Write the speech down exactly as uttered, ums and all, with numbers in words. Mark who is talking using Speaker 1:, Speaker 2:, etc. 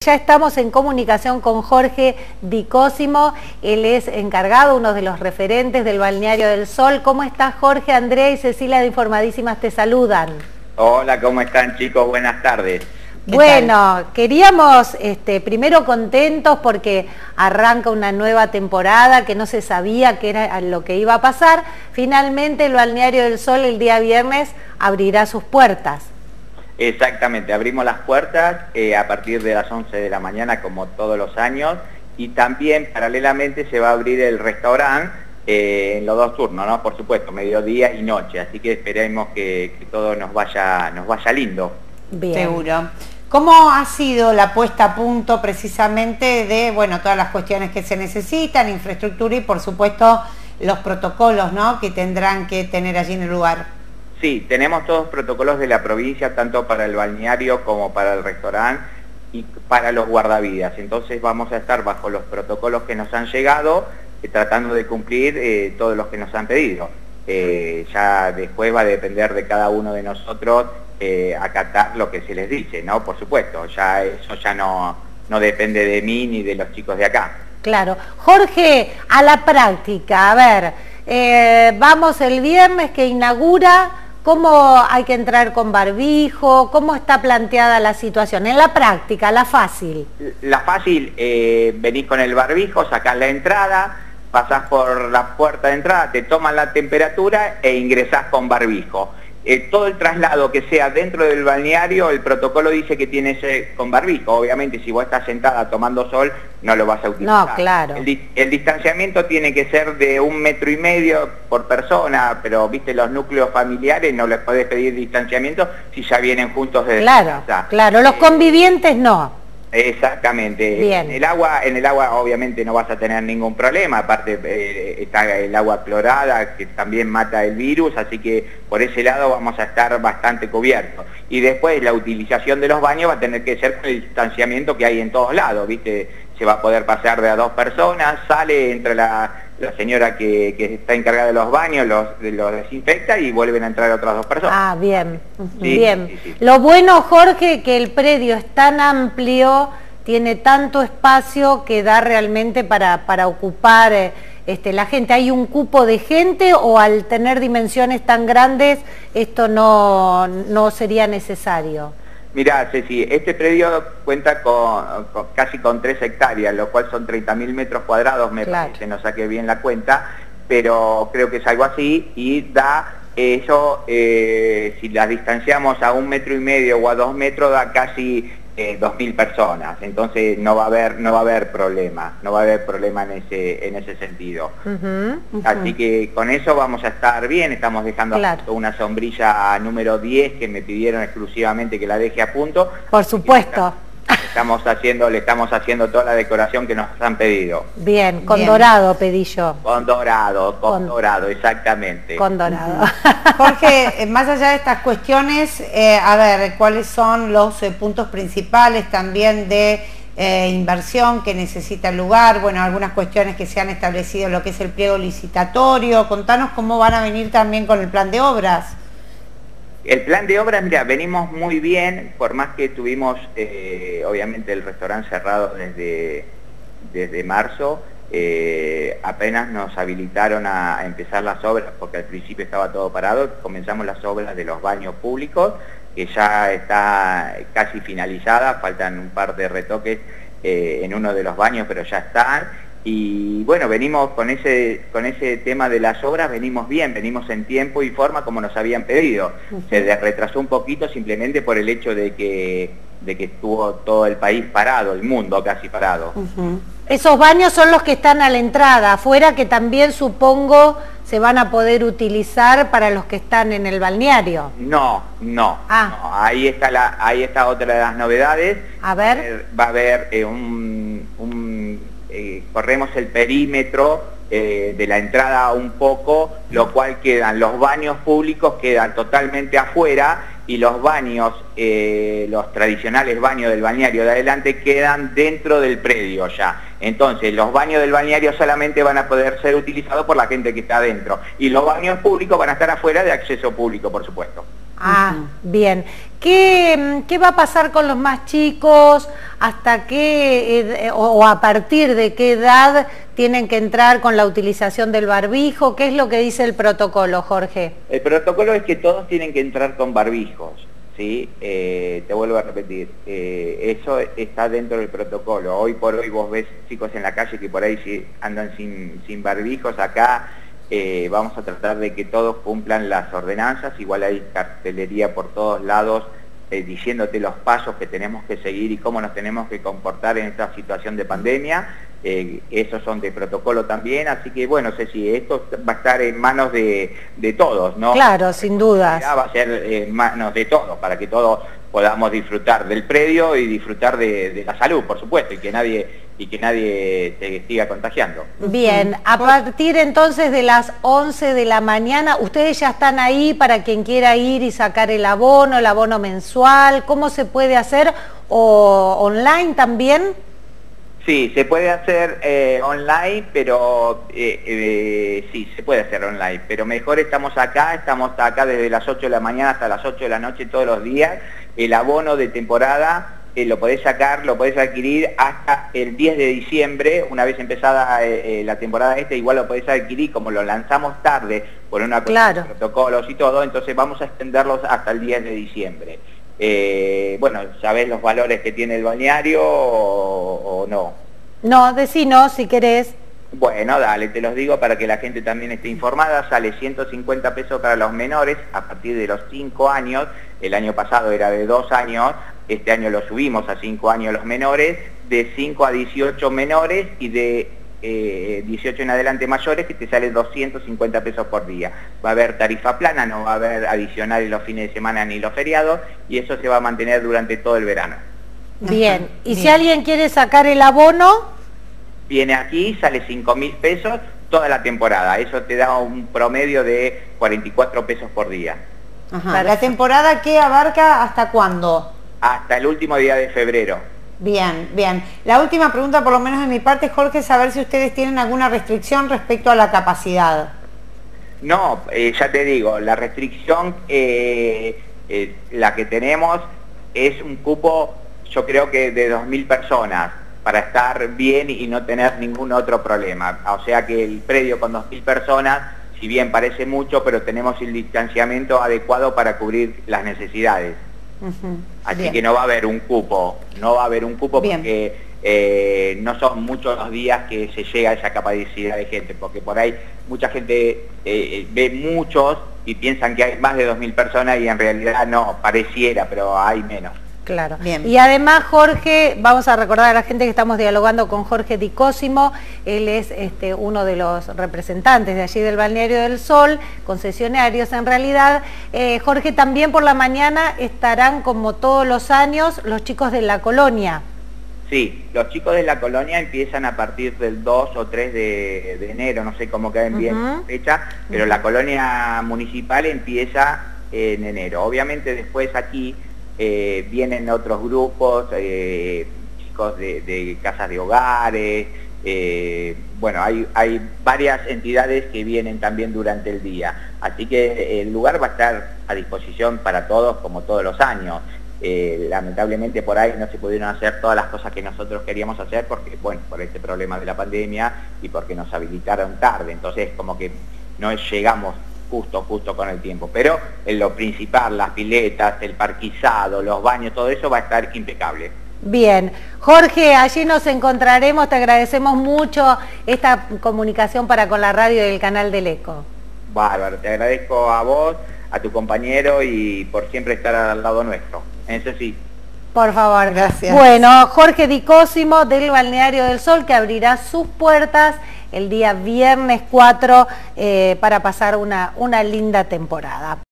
Speaker 1: Ya estamos en comunicación con Jorge Di Cosimo, él es encargado, uno de los referentes del Balneario del Sol. ¿Cómo estás, Jorge? Andrea y Cecilia de Informadísimas te saludan.
Speaker 2: Hola, ¿cómo están, chicos? Buenas tardes.
Speaker 1: Bueno, tal? queríamos, este, primero contentos porque arranca una nueva temporada que no se sabía qué era lo que iba a pasar. Finalmente el Balneario del Sol el día viernes abrirá sus puertas.
Speaker 2: Exactamente, abrimos las puertas eh, a partir de las once de la mañana como todos los años, y también paralelamente se va a abrir el restaurante eh, en los dos turnos, ¿no? Por supuesto, mediodía y noche, así que esperemos que, que todo nos vaya, nos vaya lindo.
Speaker 3: Bien. Seguro. ¿Cómo ha sido la puesta a punto precisamente de, bueno, todas las cuestiones que se necesitan, infraestructura y por supuesto los protocolos, ¿no?, que tendrán que tener allí en el lugar?
Speaker 2: Sí, tenemos todos los protocolos de la provincia, tanto para el balneario como para el restaurante y para los guardavidas. Entonces vamos a estar bajo los protocolos que nos han llegado, eh, tratando de cumplir eh, todos los que nos han pedido. Eh, ya después va a depender de cada uno de nosotros eh, acatar lo que se les dice, ¿no? Por supuesto, ya eso ya no, no depende de mí ni de los chicos de acá.
Speaker 1: Claro. Jorge, a la práctica, a ver, eh, vamos el viernes que inaugura. ¿Cómo hay que entrar con barbijo? ¿Cómo está planteada la situación? En la práctica, la fácil.
Speaker 2: La fácil, eh, venís con el barbijo, sacás la entrada, pasás por la puerta de entrada, te toman la temperatura e ingresás con barbijo. Eh, todo el traslado que sea dentro del balneario, el protocolo dice que tiene que ser con barbijo. Obviamente, si vos estás sentada tomando sol, no lo vas a utilizar.
Speaker 1: No, claro.
Speaker 2: El, el distanciamiento tiene que ser de un metro y medio por persona, pero, viste, los núcleos familiares no les podés pedir distanciamiento si ya vienen juntos desde
Speaker 1: Claro,
Speaker 2: casa.
Speaker 1: claro. Los eh, convivientes no.
Speaker 2: Exactamente.
Speaker 1: Bien.
Speaker 2: En el agua, en el agua obviamente no vas a tener ningún problema, aparte eh, está el agua clorada que también mata el virus, así que por ese lado vamos a estar bastante cubiertos. Y después la utilización de los baños va a tener que ser con el distanciamiento que hay en todos lados, ¿viste? Se va a poder pasar de a dos personas, sale, entra la, la señora que, que está encargada de los baños, los, los desinfecta y vuelven a entrar otras dos personas.
Speaker 1: Ah, bien,
Speaker 2: sí,
Speaker 1: bien.
Speaker 2: Sí, sí.
Speaker 1: Lo bueno, Jorge, que el predio es tan amplio, tiene tanto espacio que da realmente para, para ocupar eh, este, la gente. ¿Hay un cupo de gente o al tener dimensiones tan grandes esto no, no sería necesario?
Speaker 2: Mirá, Ceci, este predio cuenta con, con casi con tres hectáreas, lo cual son treinta mil metros cuadrados, me
Speaker 1: claro.
Speaker 2: parece, no saqué bien la cuenta, pero creo que es algo así, y da eso, eh, si las distanciamos a un metro y medio o a dos metros, da casi eh, dos mil personas, entonces no va a haber, no va a haber problema, no va a haber problema en ese, en ese sentido. Uh-huh, uh-huh. Así que con eso vamos a estar bien. Estamos dejando
Speaker 1: claro.
Speaker 2: una sombrilla número diez que me pidieron exclusivamente que la deje a punto.
Speaker 1: Por supuesto.
Speaker 2: Estamos haciendo, le estamos haciendo toda la decoración que nos han pedido.
Speaker 1: Bien, con
Speaker 3: Bien.
Speaker 1: dorado pedí yo.
Speaker 2: Con dorado, con, con dorado, exactamente.
Speaker 1: Con dorado.
Speaker 3: Jorge, más allá de estas cuestiones, eh, a ver, ¿cuáles son los eh, puntos principales también de eh, inversión que necesita el lugar? Bueno, algunas cuestiones que se han establecido, lo que es el pliego licitatorio. Contanos cómo van a venir también con el plan de obras.
Speaker 2: El plan de obras, mira, venimos muy bien, por más que tuvimos, eh, obviamente, el restaurante cerrado desde, desde marzo, eh, apenas nos habilitaron a, a empezar las obras, porque al principio estaba todo parado. Comenzamos las obras de los baños públicos, que ya está casi finalizada, faltan un par de retoques eh, en uno de los baños, pero ya están. Y bueno, venimos con ese, con ese tema de las obras, venimos bien, venimos en tiempo y forma como nos habían pedido. Uh-huh. Se retrasó un poquito simplemente por el hecho de que, de que estuvo todo el país parado, el mundo casi parado.
Speaker 1: Uh-huh. Esos baños son los que están a la entrada, afuera, que también supongo se van a poder utilizar para los que están en el balneario.
Speaker 2: No, no,
Speaker 1: ah.
Speaker 2: no. Ahí está la, ahí está otra de las novedades.
Speaker 1: A ver.
Speaker 2: Va a haber eh, un... un Eh, corremos el perímetro eh, de la entrada un poco, lo cual quedan, los baños públicos quedan totalmente afuera y los baños, eh, los tradicionales baños del balneario de adelante quedan dentro del predio ya. Entonces los baños del balneario solamente van a poder ser utilizados por la gente que está adentro y los baños públicos van a estar afuera de acceso público, por supuesto.
Speaker 1: Ah, bien. ¿Qué, ¿Qué va a pasar con los más chicos? ¿Hasta qué, eh, o, o a partir de qué edad tienen que entrar con la utilización del barbijo? ¿Qué es lo que dice el protocolo, Jorge?
Speaker 2: El protocolo es que todos tienen que entrar con barbijos, ¿sí? Eh, te vuelvo a repetir, eh, eso está dentro del protocolo. Hoy por hoy vos ves chicos en la calle que por ahí sí andan sin, sin barbijos. Acá eh, vamos a tratar de que todos cumplan las ordenanzas. Igual hay cartelería por todos lados eh, diciéndote los pasos que tenemos que seguir y cómo nos tenemos que comportar en esta situación de pandemia. Eh, esos son de protocolo también, así que bueno, Ceci, esto va a estar en manos de, de todos, ¿no?
Speaker 1: Claro, sin dudas.
Speaker 2: Va a ser en manos de todos, para que todos podamos disfrutar del predio y disfrutar de, de la salud, por supuesto, y que nadie y que nadie se siga contagiando.
Speaker 1: Bien, a partir entonces de las once de la mañana, ustedes ya están ahí para quien quiera ir y sacar el abono, el abono mensual. ¿Cómo se puede hacer? ¿O online también?
Speaker 2: Sí, se puede hacer eh, online, pero eh, eh, sí, se puede hacer online, pero mejor estamos acá, estamos acá desde las ocho de la mañana hasta las ocho de la noche todos los días. El abono de temporada eh, lo podés sacar, lo podés adquirir hasta el diez de diciembre, una vez empezada eh, la temporada esta, igual lo podés adquirir, como lo lanzamos tarde por una cuestión
Speaker 1: claro.
Speaker 2: de protocolos y todo, entonces vamos a extenderlos hasta el diez de diciembre. Eh, bueno, ¿sabés los valores que tiene el balneario o, o no?
Speaker 1: No, decinos si querés.
Speaker 2: Bueno, dale, te los digo para que la gente también esté informada. Sale ciento cincuenta pesos para los menores a partir de los cinco años. El año pasado era de dos años, este año lo subimos a cinco años los menores, de cinco a dieciocho menores y de eh, dieciocho en adelante mayores, que te sale doscientos cincuenta pesos por día. Va a haber tarifa plana, no va a haber adicionales los fines de semana ni los feriados, y eso se va a mantener durante todo el verano.
Speaker 1: Bien, y
Speaker 3: Bien.
Speaker 1: si alguien quiere sacar el abono,
Speaker 2: viene aquí, sale cinco mil pesos toda la temporada. Eso te da un promedio de cuarenta y cuatro pesos por día.
Speaker 3: Ajá. ¿La temporada qué abarca hasta cuándo?
Speaker 2: Hasta el último día de febrero.
Speaker 3: Bien, bien. La última pregunta, por lo menos de mi parte, Jorge, es saber si ustedes tienen alguna restricción respecto a la capacidad.
Speaker 2: No, eh, ya te digo, la restricción, eh, eh, la que tenemos es un cupo, yo creo que de dos mil personas, para estar bien y no tener ningún otro problema. O sea que el predio con dos mil personas, si bien parece mucho, pero tenemos el distanciamiento adecuado para cubrir las necesidades.
Speaker 3: Uh-huh.
Speaker 2: Así
Speaker 3: Bien.
Speaker 2: que no va a haber un cupo, no va a haber un cupo
Speaker 3: Bien.
Speaker 2: porque eh, no son muchos los días que se llega a esa capacidad de gente, porque por ahí mucha gente eh, ve muchos y piensan que hay más de dos mil personas y en realidad no, pareciera, pero hay menos.
Speaker 1: claro.
Speaker 3: Bien.
Speaker 1: Y además, Jorge, vamos a recordar a la gente que estamos dialogando con Jorge Di Cosimo. Él es este, uno de los representantes de allí del Balneario del Sol, concesionarios en realidad. Eh, Jorge, también por la mañana estarán, como todos los años, los chicos de la colonia.
Speaker 2: Sí, los chicos de la colonia empiezan a partir del dos o tres de, de enero, no sé cómo queden bien
Speaker 1: Uh-huh.
Speaker 2: la fecha, pero
Speaker 1: Uh-huh.
Speaker 2: la colonia municipal empieza en enero. Obviamente después aquí eh, vienen otros grupos, eh, chicos de, de casas de hogares, eh, bueno, hay, hay varias entidades que vienen también durante el día, así que el lugar va a estar a disposición para todos como todos los años. Eh, lamentablemente por ahí no se pudieron hacer todas las cosas que nosotros queríamos hacer porque, bueno, por este problema de la pandemia y porque nos habilitaron tarde, entonces como que no llegamos justo, justo con el tiempo, pero en lo principal, las piletas, el parquizado, los baños, todo eso va a estar impecable.
Speaker 1: Bien, Jorge, allí nos encontraremos, te agradecemos mucho esta comunicación para con la radio del canal del Eco.
Speaker 2: Bárbaro, te agradezco a vos, a tu compañero y por siempre estar al lado nuestro. Eso sí.
Speaker 1: Por favor.
Speaker 3: Gracias.
Speaker 1: Bueno, Jorge Di Cosimo del Balneario del Sol, que abrirá sus puertas el día viernes cuatro eh, para pasar una, una linda temporada.